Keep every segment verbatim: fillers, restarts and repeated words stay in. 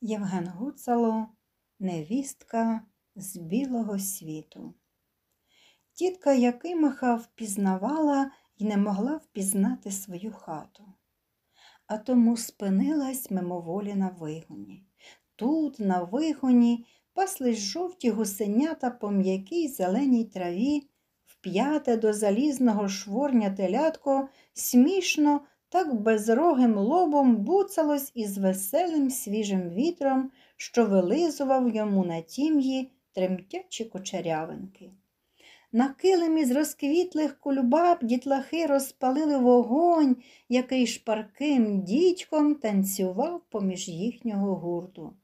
Євген Гуцало «Невістка з білого світу». Тітка Якимаха впізнавала й не могла впізнати свою хату, а тому спинилась мимоволі на вигоні. Тут, на вигоні, паслись жовті гусенята по м'якій зеленій траві, вп'яте до залізного шворня телятко смішно, так безрогим лобом буцалось із веселим свіжим вітром, що вилизував йому на тім'ї тремтячі кучерявинки. На килимі з розквітлих кульбаб дітлахи розпалили вогонь, який шпарким дідьком танцював поміж їхнього гурту.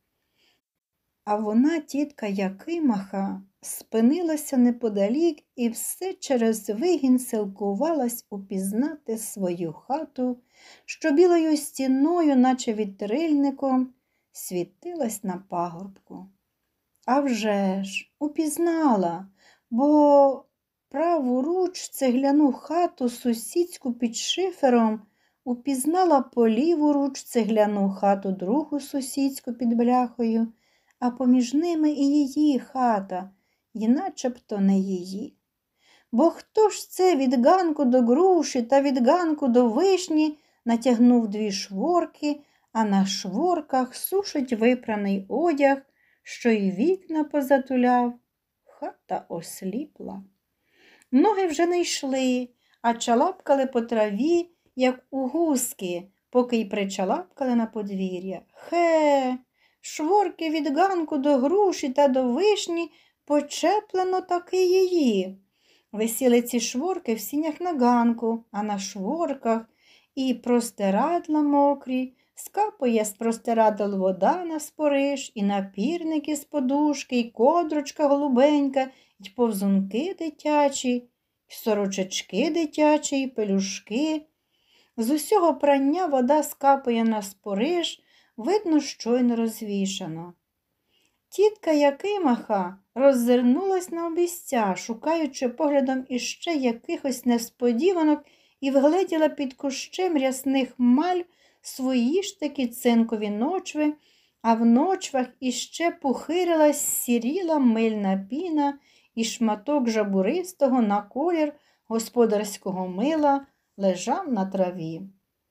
А вона, тітка Якимаха, спинилася неподалік і все через вигін силкувалась упізнати свою хату, що білою стіною, наче вітрильником, світилась на пагорбку. А вже ж, упізнала, бо праворуч цегляну хату сусідську під шифером упізнала по ліворуч цегляну хату другу сусідську під бляхою, а поміж ними і її хата, і начебто не її. Бо хто ж це від ганку до груші та від ганку до вишні натягнув дві шворки, а на шворках сушить випраний одяг, що й вікна позатуляв? Хата осліпла. Ноги вже не йшли, а чалапкали по траві, як у гуски, поки й причалапкали на подвір'я. Хе! Шворки від ганку до груші та до вишні почеплено таки її. Висіли ці шворки в сінях на ганку, а на шворках і простирадла мокрі, скапує з простирадл вода на спориш, і напірники з подушки, і кодрочка голубенька, і повзунки дитячі, і сорочечки дитячі, і пелюшки. З усього прання вода скапує на спориш, видно, щойно розвішано. Тітка Якимаха роззирнулась на обійстя, шукаючи поглядом іще якихось несподіванок, і вгледіла під кущем рясних маль свої ж таки цинкові ночви, а в ночвах іще пухирилась сіріла мильна піна і шматок жабуристого на колір господарського мила лежав на траві.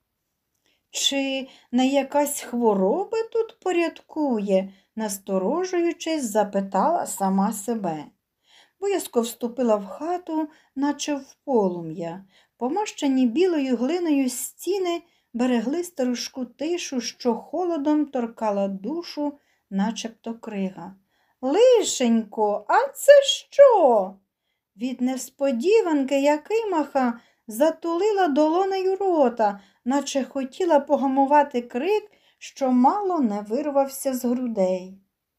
Чи не якась хвороба тут порядкує? Насторожуючись, запитала сама себе. Боязко вступила в хату, наче в полум'я. Помащені білою глиною стіни берегли старушку тишу, що холодом торкала душу, начебто крига. «Лишенько, а це що?» Від несподіванки Якимаха затулила долонею рота, наче хотіла погамувати крик, що мало не вирвався з грудей.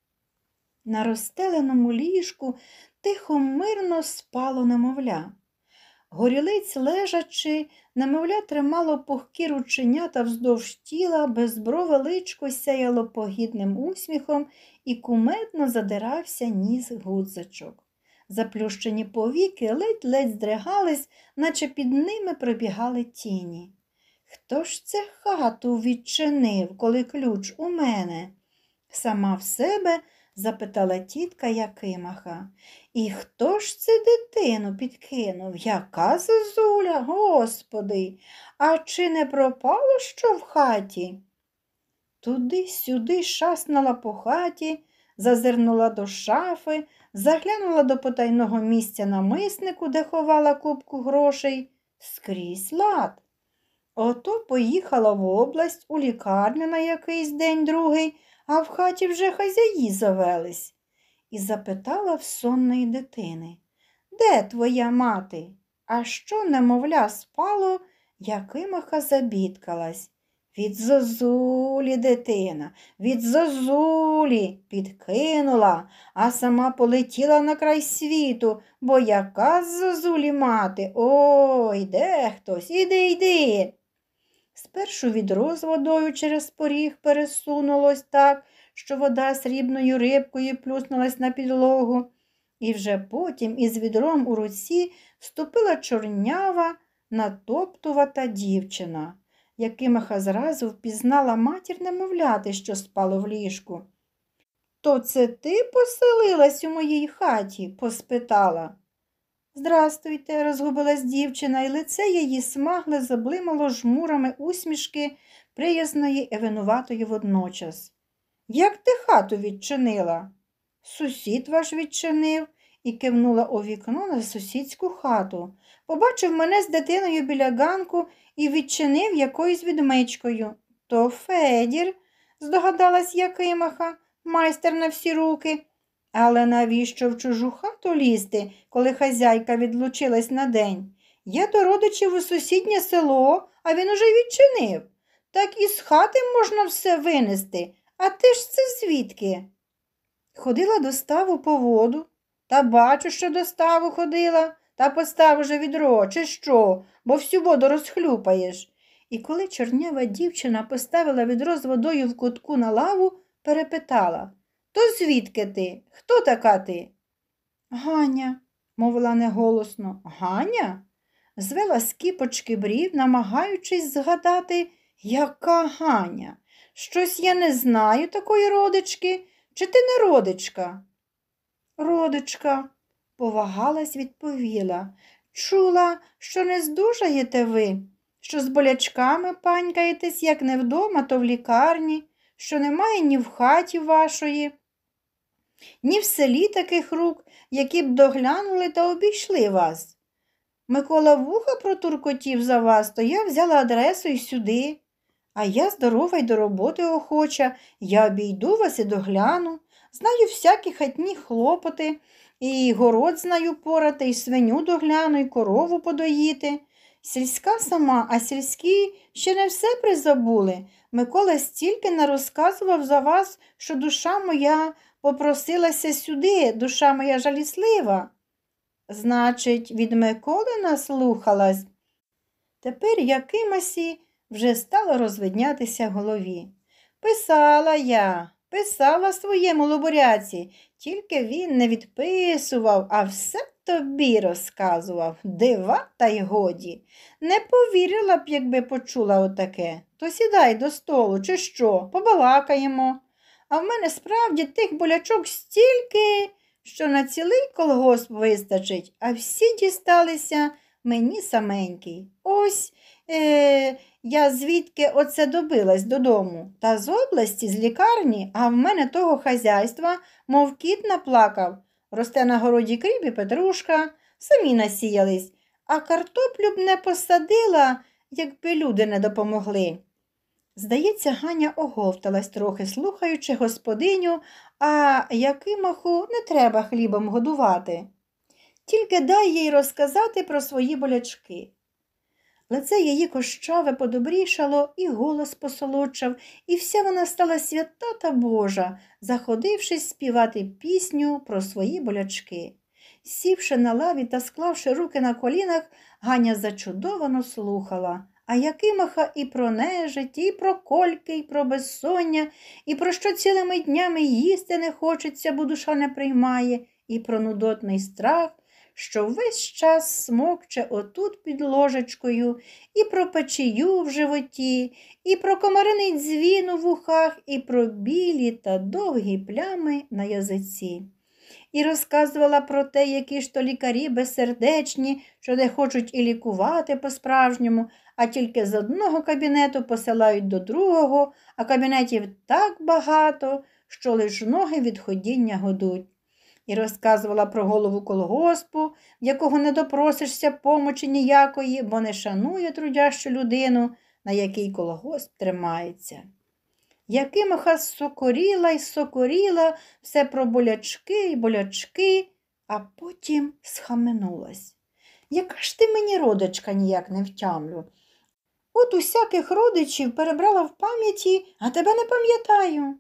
На розстеленому ліжку тихо мирно спало немовля. Горілиць лежачи, немовля тримало пухкі рученята вздовж тіла, безброве личко сяяло погідним усміхом і кумедно задирався ніс гудзичок. Заплющені повіки ледь-ледь здригались, наче під ними пробігали тіні. «Хто ж це хату відчинив, коли ключ у мене?» Сама в себе запитала тітка Якимаха. «І хто ж це дитину підкинув? Яка зозуля, Господи! А чи не пропало що в хаті?» Туди-сюди шаснула по хаті, зазирнула до шафи, заглянула до потайного місця на миснику, де ховала купку грошей. Скрізь лад. Ото поїхала в область, у лікарню на якийсь день-другий, а в хаті вже хазяї завелись. І запитала в сонної дитини: «Де твоя мати?» А що немовля спало, Якимаха забідкалась. «Від зозулі, дитина, від зозулі!» підкинула, а сама полетіла на край світу, бо яка з зозулі мати? Ой, де хтось, іди, йди. Спершу відро з водою через поріг пересунулось так, що вода срібною рибкою плюснулась на підлогу, і вже потім із відром у руці вступила чорнява, натоптувата дівчина. Якимаха зразу впізнала матір немовляти, що спало в ліжку. «То це ти поселилась у моїй хаті?» – поспитала. «Здрастуйте», – розгубилась дівчина, і лице її смагле заблимало жмурами усмішки приязної і винуватої водночас. «Як ти хату відчинила?» «Сусід ваш відчинив», і кивнула у вікно на сусідську хату. «Побачив мене з дитиною біля ганку і відчинив якоюсь відмичкою». «То Федір», – здогадалась Якимаха, майстер на всі руки. «Але навіщо в чужу хату лізти, коли хазяйка відлучилась на день? Я до родичів у сусіднє село, а він уже відчинив. Так із хати можна все винести. А ти ж це звідки?» «Ходила до ставу по воду». «Та бачу, що до ставу ходила. Та постав уже відро, чи що, бо всю воду розхлюпаєш». І коли чорнява дівчина поставила відро з водою в кутку на лаву, перепитала: «То звідки ти? Хто така ти?» «Ганя», – мовила неголосно. «Ганя?» – звела з кіпочки брів, намагаючись згадати, яка Ганя. «Щось я не знаю такої родички. Чи ти не родичка?» «Родичка», – повагалась, відповіла. «Чула, що не здужаєте ви, що з болячками панькаєтесь, як не вдома, то в лікарні, що немає ні в хаті вашої, ні в селі таких рук, які б доглянули та обійшли вас. Микола вуха протуркотів за вас, то я взяла адресу й сюди. А я здорова й до роботи охоча, я обійду вас і догляну. Знаю всякі хатні хлопоти, і город знаю порати, і свиню догляну, і корову подоїти. Сільська сама, а сільські ще не все призабули. Микола стільки нарозказував за вас, що душа моя попросилася сюди, душа моя жаліслива». «Значить, від Миколи наслухалась?» Тепер Якимасі вже стало розвиднятися в голові. «Писала я, писала своєму лобуряці, тільки він не відписував, а все тобі розказував. Дива та й годі. Не повірила б, якби почула отаке. То сідай до столу, чи що, побалакаємо. А в мене справді тих болячок стільки, що на цілий колгосп вистачить, а всі дісталися мені саменький. Ось е, я звідки оце добилась додому. Та з області, з лікарні, а в мене того хазяйства, мов кіт наплакав. Росте на городі кріп і петрушка, самі насіялись, а картоплю б не посадила, якби люди не допомогли». Здається, Ганя оговталась трохи, слухаючи господиню, а Якимаху не треба хлібом годувати. Тільки дай їй розказати про свої болячки. Лице її кощаве подобрішало, і голос посолодшав, і вся вона стала свята та Божа, заходившись співати пісню про свої болячки. Сівши на лаві та склавши руки на колінах, Ганя зачудовано слухала. А Якимаха і про нежить, і про кольки, і про безсоння, і про що цілими днями їсти не хочеться, бо душа не приймає, і про нудотний страх, що весь час смокче отут під ложечкою, і про печію в животі, і про комариний дзвін у вухах, і про білі та довгі плями на язиці. І розказувала про те, які ж то лікарі безсердечні, що не хочуть і лікувати по-справжньому, а тільки з одного кабінету посилають до другого, а кабінетів так багато, що лиш ноги від ходіння годуть. І розказувала про голову колгоспу, в якого не допросишся помочі ніякої, бо не шанує трудящу людину, на якій колгосп тримається. Якимаха сокоріла й сокоріла все про болячки й болячки, а потім схаменулась. «Яка ж ти мені родичка, ніяк не втямлю. От усяких родичів перебрала в пам'яті, а тебе не пам'ятаю».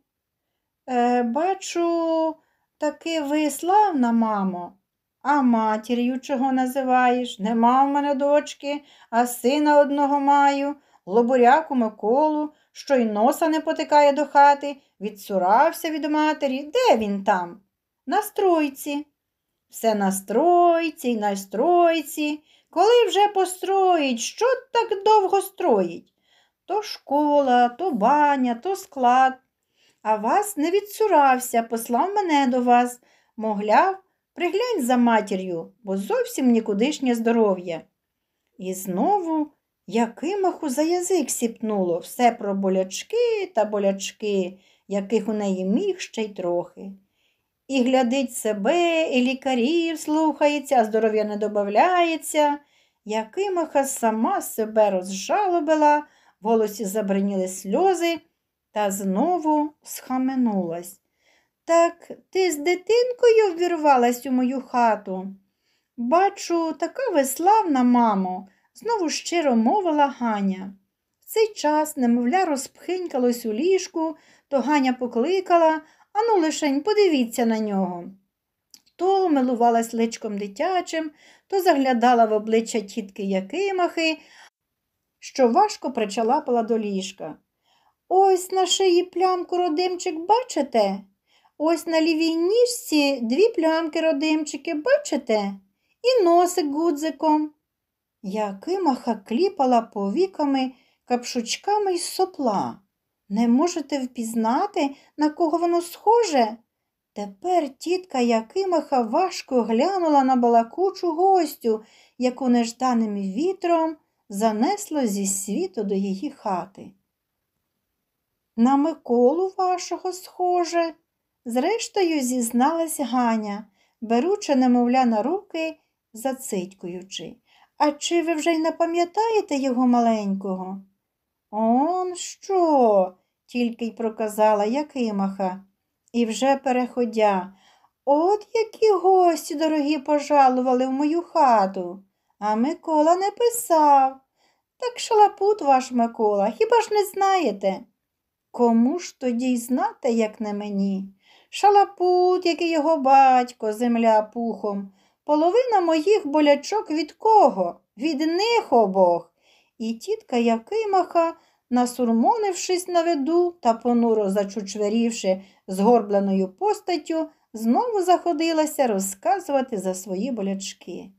Е, «Бачу, таки ви славна, мамо. А матір'ю чого називаєш? Нема в мене дочки, а сина одного маю, лобуряку Миколу, що й носа не потикає до хати, відсурався від матері. Де він там?» «На стройці». «Все на стройці й на стройці. Коли вже построїть? Що так довго строїть?» То школа, то баня, то склад. А вас не відцурався, послав мене до вас. Мовляв, приглянь за матір'ю, бо зовсім нікудишнє здоров'я. І знову Якимаху за язик сіпнуло все про болячки та болячки, яких у неї міг ще й трохи. І глядить себе, і лікарів слухається, а здоров'я не добавляється. Якимаха сама себе розжалобила, в голосі забриніли сльози та знову схаменулась. Так ти з дитинкою ввірвалась у мою хату? Бачу, така ви славна, мамо, знову щиро мовила Ганя. В цей час немовля розпхинькалось у ліжку, то Ганя покликала: ану, лишень, подивіться на нього. То милувалась личком дитячим, то заглядала в обличчя тітки Якимахи, що важко причалапала до ліжка. Ось на шиї плямку, родимчик, бачите? Ось на лівій ніжці дві плямки, родимчики, бачите? І носик гудзиком. Якимаха кліпала повіками капшучками із сопла. Не можете впізнати, на кого воно схоже? Тепер тітка Якимаха важко глянула на балакучу гостю, яку нежданим вітром занесло зі світу до її хати. На Миколу вашого схоже, зрештою зізналась Ганя, беручи немовля на руки, зацитькуючи. А чи ви вже й не пам'ятаєте його маленького? Он що? Тільки й проказала Якимаха. І вже переходя. От які гості дорогі пожалували в мою хату. А Микола не писав. Так шалапут ваш Микола, хіба ж не знаєте? Кому ж тоді й знати, як не мені? Шалапут, як і його батько, земля пухом. Половина моїх болячок від кого? Від них обох. І тітка Якимаха, насурмонившись на виду та понуро зачучверівши згорбленою постаттю, знову заходилася розказувати за свої болячки.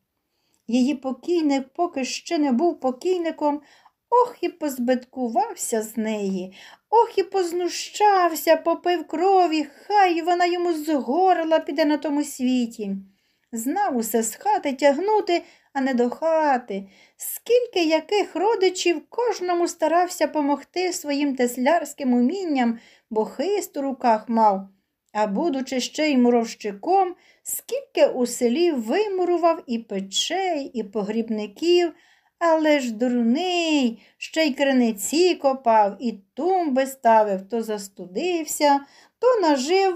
Її покійник поки ще не був покійником, ох і позбиткувався з неї, ох і познущався, попив крові, хай вона йому з горла піде на тому світі. Знав усе з хати тягнути, а не до хати. Скільки яких родичів кожному старався помогти своїм теслярським умінням, бо хист у руках мав. А будучи ще й муровщиком, скільки у селі вимурував і печей, і погрібників, але ж дурний, ще й криниці копав, і тумби ставив, то застудився, то нажив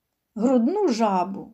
грудну жабу.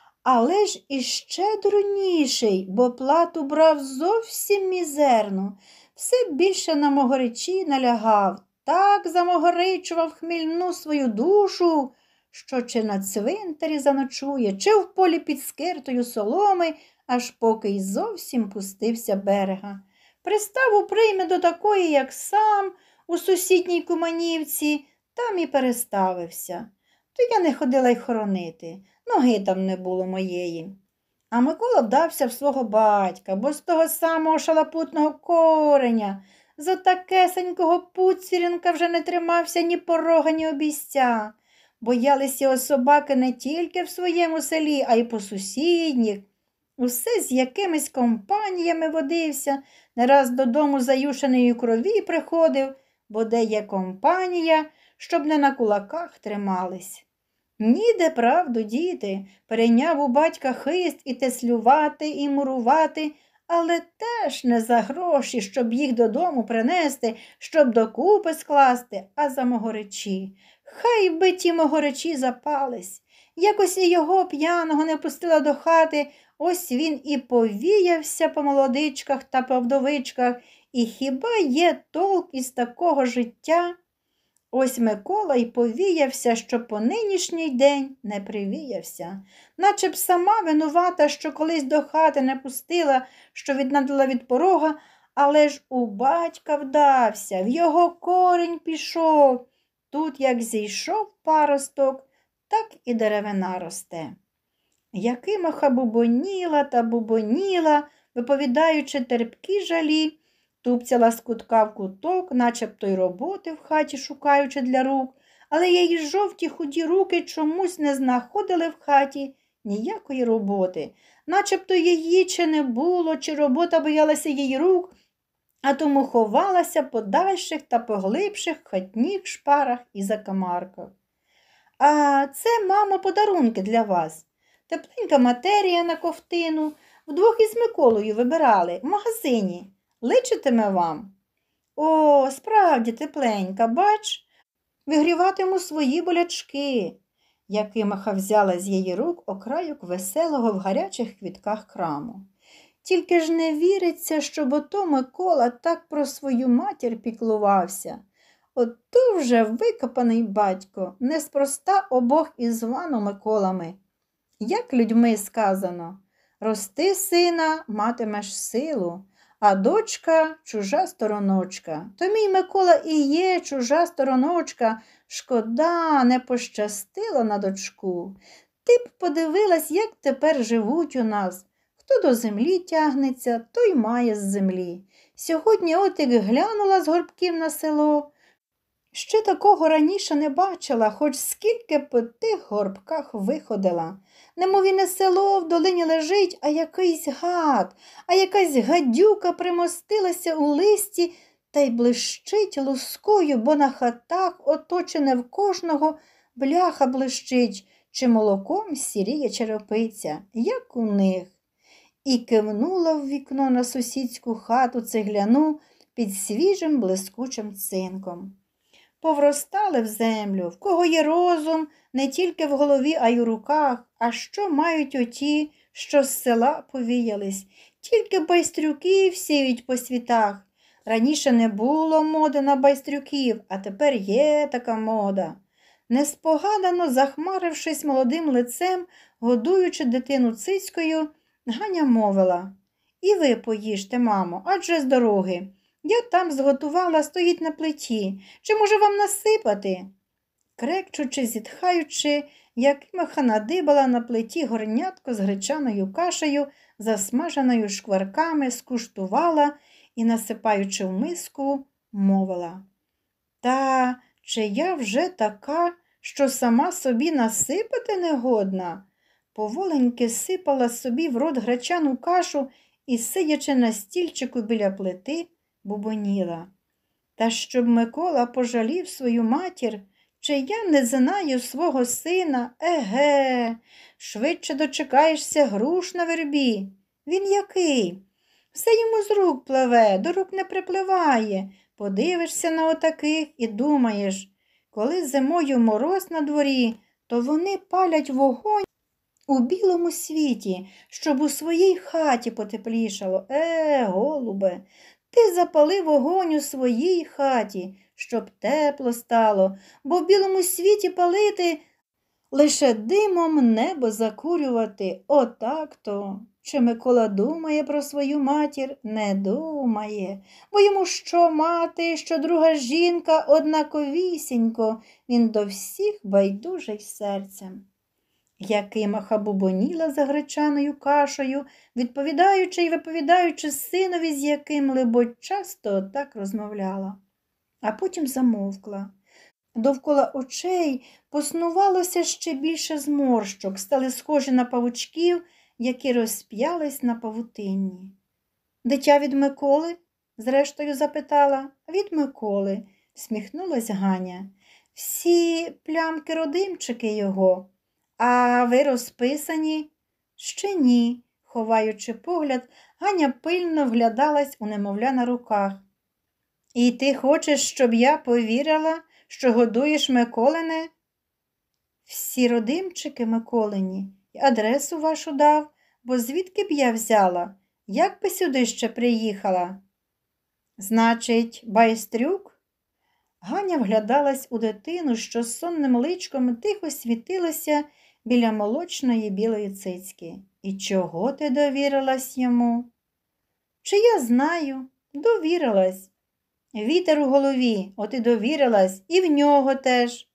Але ж іще дурніший, бо плату брав зовсім мізерну, все більше на могоричі налягав, так замогоричував хмільну свою душу, що чи на цвинтарі заночує, чи в полі під скиртою соломи, аж поки й зовсім пустився берега. Приставу прийме до такої, як сам, у сусідній Куманівці, там і переставився. То я не ходила й хоронити, ноги там не було моєї. А Микола вдався в свого батька, бо з того самого шалапутного кореня, за такесенького пуцвірінка вже не тримався ні порога, ні обійстя. Боялись його собаки не тільки в своєму селі, а й по сусідніх. Усе з якимись компаніями водився, не раз додому заюшений у крові приходив, бо де є компанія, щоб не на кулаках тримались. Ніде, правду, діти, перейняв у батька хист і теслювати, і мурувати, але теж не за гроші, щоб їх додому принести, щоб докупи скласти, а за могоричі. Хай би ті могоричі запались. Якось і його п'яного не пустила до хати, ось він і повіявся по молодичках та по вдовичках, і хіба є толк із такого життя? Ось Микола й повіявся, що по нинішній день не привіявся. Наче б сама винувата, що колись до хати не пустила, що віднадила від порога, але ж у батька вдався, в його корінь пішов. Тут як зійшов паросток, так і деревина росте. Якимаха бубоніла та бубоніла, виповідаючи терпкі жалі, тупцяла з кутка в куток, начебто й роботи в хаті шукаючи для рук, але її жовті худі руки чомусь не знаходили в хаті ніякої роботи, начебто її чи не було, чи робота боялася її рук, а тому ховалася по дальших та поглибших хатніх шпарах і закамарках. А це, мамо, подарунки для вас. Тепленька матерія на ковтину. Вдвох із Миколою вибирали в магазині. Личитиме вам? О, справді тепленька, бач, вигріватиму свої болячки. Якимаха взяла з її рук окрайок веселого в гарячих квітках краму. Тільки ж не віриться, щоб ото Микола так про свою матір піклувався. Ото вже викопаний батько, неспроста обох із вану Миколами. Як людьми сказано, рости, сина, матимеш силу, а дочка – чужа стороночка. То мій Микола і є чужа стороночка, шкода, не пощастило на дочку. Ти б подивилась, як тепер живуть у нас. Хто до землі тягнеться, той має з землі. Сьогодні от як глянула з горбків на село. Ще такого раніше не бачила, хоч скільки по тих горбках виходила. Немов і не село в долині лежить, а якийсь гад, а якась гадюка примостилася у листі та й блищить лускою, бо на хатах оточене в кожного бляха блищить, чи молоком сіріє черепиця, як у них. І кивнула в вікно на сусідську хату цегляну під свіжим блискучим цинком. Повростали в землю, в кого є розум, не тільки в голові, а й у руках, а що мають оті, що з села повіялись, тільки байстрюків сіють по світах. Раніше не було моди на байстрюків, а тепер є така мода. Неспогадано захмарившись молодим лицем, годуючи дитину цицькою, Ганя мовила: «І ви поїжте, мамо, адже з дороги. Я там зготувала, стоїть на плиті. Чи може вам насипати?» Крекчучи, зітхаючи, Якимаха надибала на плиті горнятко з гречаною кашею, засмаженою шкварками, скуштувала і, насипаючи в миску, мовила: «Та чи я вже така, що сама собі насипати не годна?» Поволеньки сипала собі в рот гречану кашу і, сидячи на стільчику біля плити, бубоніла: «Та щоб Микола пожалів свою матір, чи я не знаю свого сина, еге, швидше дочекаєшся груш на вербі. Він який? Все йому з рук пливе, до рук не припливає. Подивишся на отаких і думаєш, коли зимою мороз на дворі, то вони палять вогонь у білому світі, щоб у своїй хаті потеплішало. Е, голубе, ти запали вогонь у своїй хаті, щоб тепло стало, бо в білому світі палити, лише димом небо закурювати. Отак-то. Чи Микола думає про свою матір? Не думає. Бо йому що мати, що друга жінка однаковісінько, він до всіх байдужий серцем». Якимаха бубоніла за гречаною кашею, відповідаючи й виповідаючи синові, з яким, либо, часто так розмовляла. А потім замовкла. Довкола очей поснувалося ще більше зморщок, стали схожі на павучків, які розп'ялись на павутинні. «Дитя від Миколи?» – зрештою запитала. «Від Миколи», – сміхнулась Ганя. «Всі плямки-родимчики його. А ви розписані?» «Ще ні», – ховаючи погляд, Ганя пильно вглядалась у немовля на руках. «І ти хочеш, щоб я повірила, що годуєш Миколине?» «Всі родимчики Миколині. І адресу вашу дав, бо звідки б я взяла? Як би сюди ще приїхала?» «Значить, байстрюк?» Ганя вглядалась у дитину, що з сонним личком тихо світилося біля молочної білої цицьки. «І чого ти довірилась йому?» «Чи я знаю? Довірилась. Вітер у голові, от і довірилась, і в нього теж».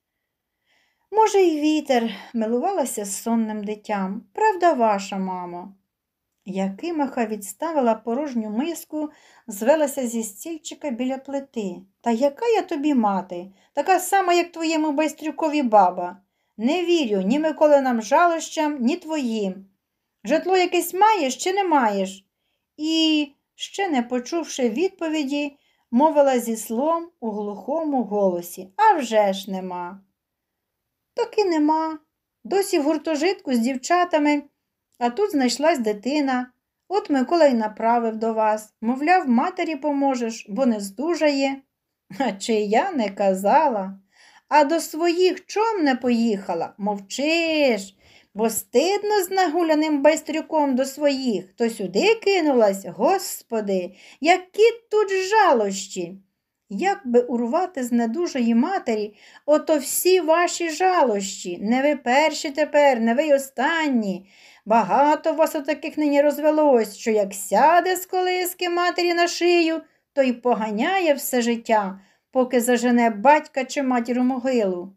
«Може, й вітер», – милувалася з сонним дитям. «Правда ваша, мамо?» Якимаха відставила порожню миску, звелася зі стільчика біля плити. Та яка я тобі мати? Така сама, як твоєму байстрюкові баба. Не вірю ні Миколинам жалощам, ні твоїм. Житло якесь маєш чи не маєш? І, ще не почувши відповіді, мовила зі слом у глухому голосі. А вже ж нема. Таки нема. Досі в гуртожитку з дівчатами, а тут знайшлась дитина. От Микола й направив до вас. Мовляв, матері поможеш, бо не здужає. А чи я не казала? А до своїх чом не поїхала? Мовчиш, бо стидно з нагуляним байстрюком до своїх. То сюди кинулась, Господи, які тут жалощі! Як би урвати з недужої матері, ото всі ваші жалощі, не ви перші тепер, не ви й останні. Багато вас отаких нині розвелось, що як сяде з колиски матері на шию, то й поганяє все життя, поки зажене батька чи матір у могилу.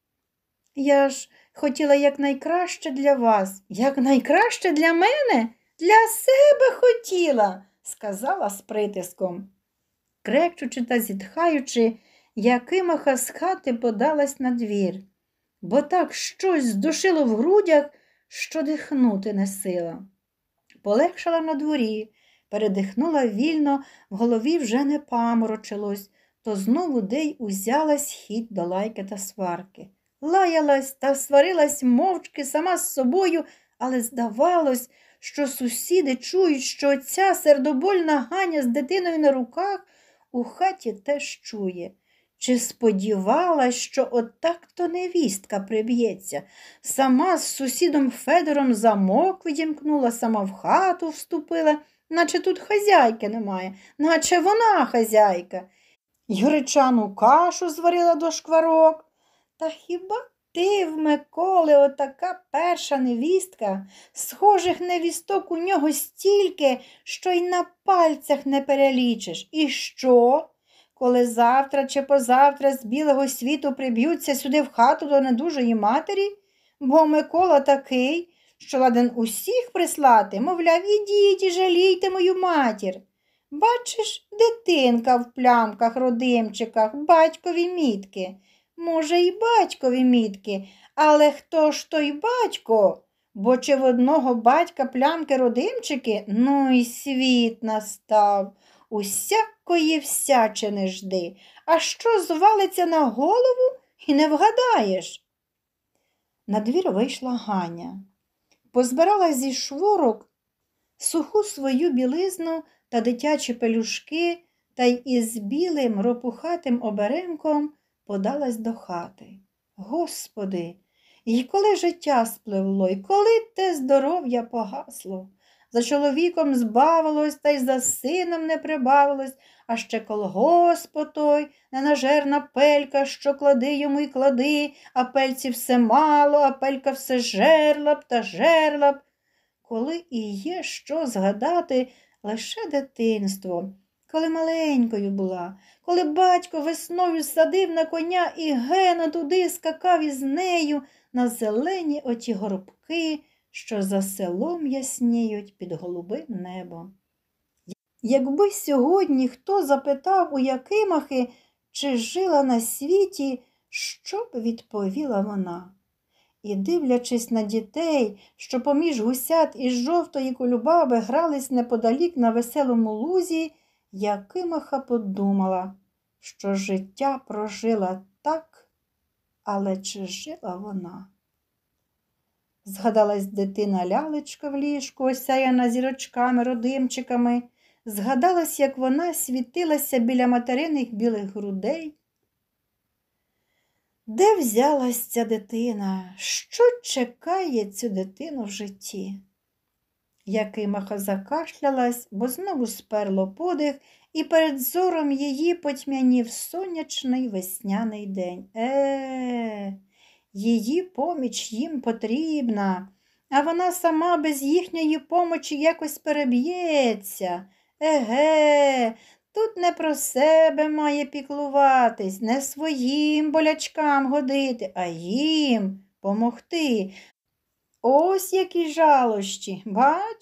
Я ж хотіла якнайкраще для вас. Якнайкраще для мене? Для себе хотіла, сказала з притиском. Крекчучи та зітхаючи, Якимаха з хати подалась на двір, бо так щось здушило в грудях, що дихнути не сила. Полегшала на дворі, передихнула вільно, в голові вже не паморочилось, то знову дей узялась хід до лайки та сварки. Лаялась та сварилась мовчки сама з собою, але здавалось, що сусіди чують, що ця сердобольна Ганя з дитиною на руках у хаті теж чує. Чи сподівалась, що отак-то невістка приб'ється? Сама з сусідом Федором замок відімкнула, сама в хату вступила, наче тут хазяйки немає, наче вона хазяйка. й гречану кашу зварила до шкварок. Та хіба ти в Миколи отака перша невістка? Схожих невісток у нього стільки, що й на пальцях не перелічиш. І що? Коли завтра чи позавтра з білого світу приб'ються сюди в хату до недужої матері? Бо Микола такий, що ладен усіх прислати, мовляв, ідіть і жалійте мою матір. Бачиш, дитинка в плямках, родимчиках, батькові мітки. Може, й батькові мітки, але хто ж той батько? Бо чи в одного батька плямки-родимчики? Ну й світ настав. Усякої всячини жди. А що звалиться на голову і не вгадаєш? На двір вийшла Ганя. Позбирала зі шворок суху свою білизну та дитячі пелюшки, та й із білим ропухатим оберемком подалась до хати. Господи, і коли життя спливло, і коли те здоров'я погасло. За чоловіком збавилось, та й за сином не прибавилось, а ще колгосп той, ненажерна пелька, що клади йому й клади, а пельці все мало, а пелька все жерла б та жерла б. Коли і є що згадати, лише дитинство, коли маленькою була, коли батько весною садив на коня і гено туди скакав із нею на зелені оті горбки, що за селом ясніють під голубим небом. Якби сьогодні хто запитав у Якимахи, чи жила на світі, що б відповіла вона? І, дивлячись на дітей, що поміж гусят із жовтої кульбаби грались неподалік на веселому лузі, Якимаха подумала, що життя прожила так, але чи жила вона? Згадалась дитина-лялечка в ліжку, осяяна зірочками, родимчиками. Згадалась, як вона світилася біля материних білих грудей. Де взялась ця дитина? Що чекає цю дитину в житті? Якимаха закашлялась, бо знову сперло подих, і перед зором її потьмянів сонячний весняний день. Е, її поміч їм потрібна, а вона сама без їхньої помочі якось переб'ється. Еге, тут не про себе має піклуватись, не своїм болячкам годити, а їм помогти. Ось які жалощі, бач,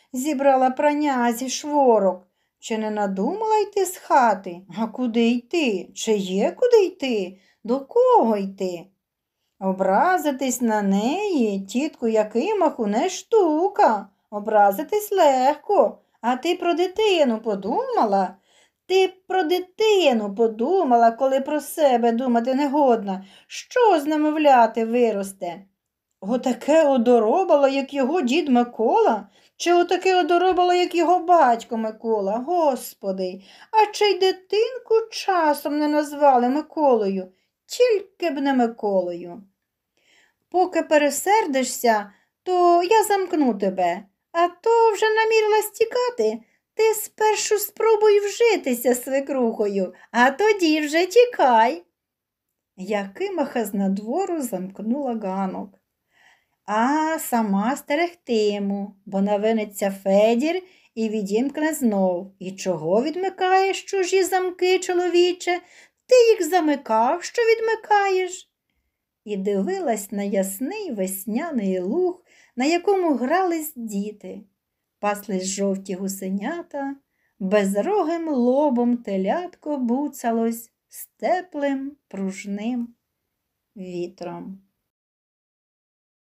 зібрала прання зі шворок. Чи не надумала йти з хати? А куди йти? Чи є куди йти? До кого йти? Образитись на неї, тітку Якимаху, не штука. Образитись легко. А ти про дитину подумала? Ти про дитину подумала, коли про себе думати не годна. Що з немовляти виросте? Отаке одоробало, як його дід Микола? Чи отаке одоробало, як його батько Микола? Господи, а чи й дитинку часом не назвали Миколою? Тільки б не Миколою. Поки пересердишся, то я замкну тебе, а то вже намірилась тікати. Ти спершу спробуй вжитися свекрухою, а тоді вже тікай. Якимаха з надвору замкнула ганок. А сама стерегтиму, бо навиниться Федір і відімкне знов. І чого відмикаєш чужі замки, чоловіче? Ти їх замикав, що відмикаєш? І дивилась на ясний весняний луг, на якому грались діти. Паслись жовті гусенята, безрогим лобом телятко буцалось з теплим пружним вітром.